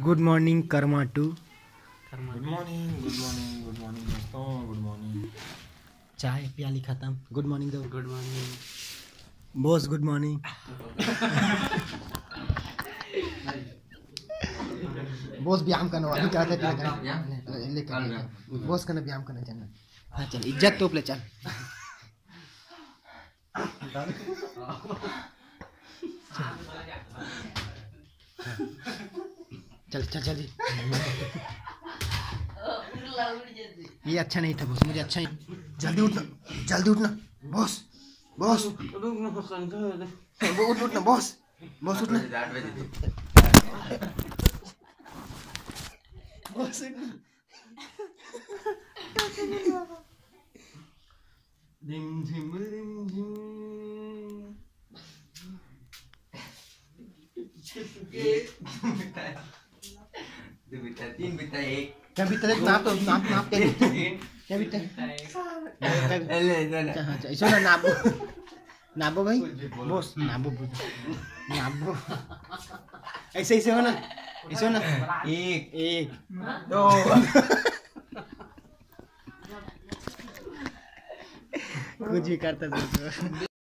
Good morning कर्मा टू। Good morning दोस्तों, गुड मॉर्निंग। चाय प्याली खत्म। गुड मॉर्निंग दो। Good morning boss, good morning. Boss व्यायाम करना वाली क्या लेकर बॉस करना व्यायाम करना चलना। हाँ चल, इज्जत तो ले चल। चल चल जल्दी। ये अच्छा नहीं था बॉस, मुझे अच्छा नहीं। जल्दी उठना, जल्दी उठना बॉस। बॉस उठना बॉस, बॉस उठना बॉस। रिम झिम रिम झिम। तीन बिता एक। क्या बीता है? नाप तो नाप क्या बीता है? क्या बीता है? ऐसा ना नाबो, नाबो भाई बॉस, नाबो नाबो। ऐसे ऐसे हो ना, ऐसे हो ना। एक एक दो। कुछ भी करता था।